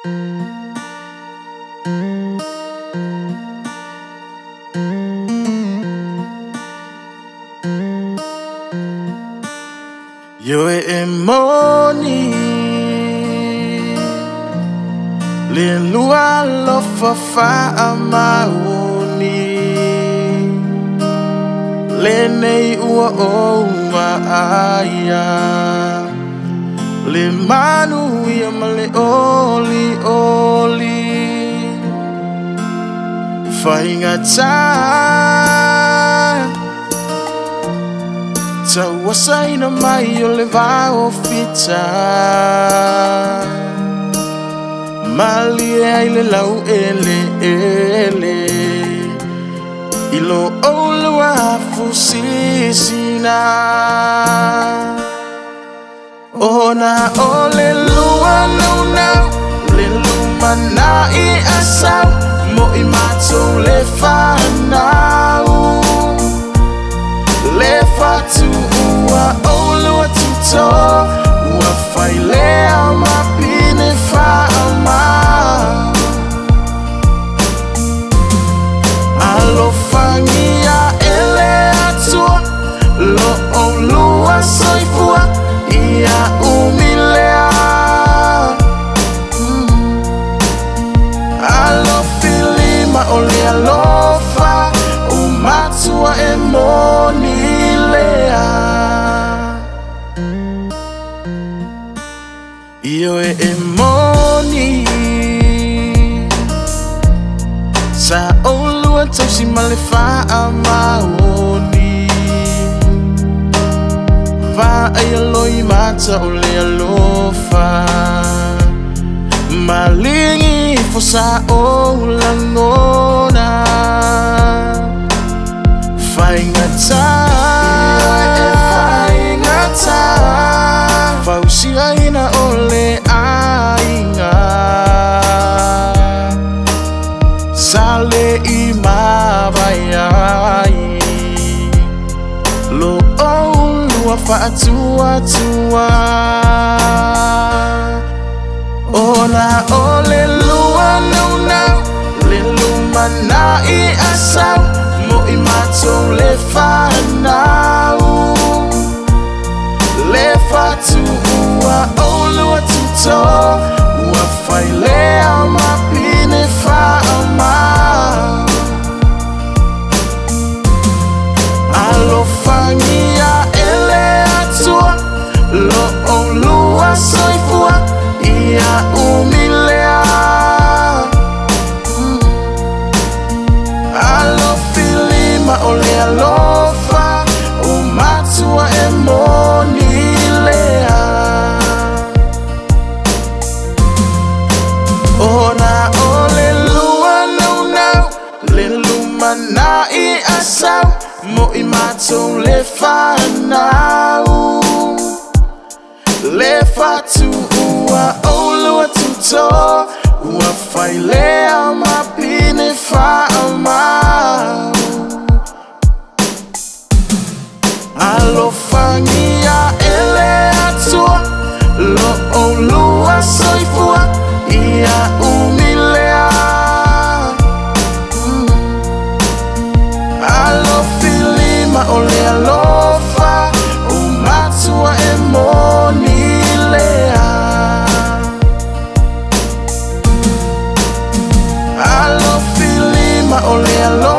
Yo MONI le lua ALOFA fa maoni le nei ua o maaya le manu ia male oli faingata Tawasaina mai o le vao fita Mali ai le lau ele Ilo olua fusisina Ona ole lua nuna Le lumana I asau Mo I mato le whanau Le fatu ua olua tuto Ua whailea mapine whaama Alofangia ele atua Lo olua soifua Ia umilea Alofilima ole alofa Matua MONI lea Io MONI Sa'u tausi male fa'a maoni Vai aloi mata ole alofa Malingi fo sa'u langona Faingata Fausia ina ole ainga Sale I mabayai Lo olua fa'atua Ona ole lua nau Le lumana I asau Mo I mato le whanau Le fatu ua olua tuto Ua whailea mapine whaama Alofangia ele atua Lo olua soifua Ia umilea Ole alofa Matua MONI lea Ona ole lua nau Le lumana I asau Mo I mato le whanau Le fatu ua olua tuto Ua whailea mapine whaamau Alofangia ele atua Lo olua soifua Ia umilea Alofilima ole alofa Matua MONI lea Alofilima ole alofa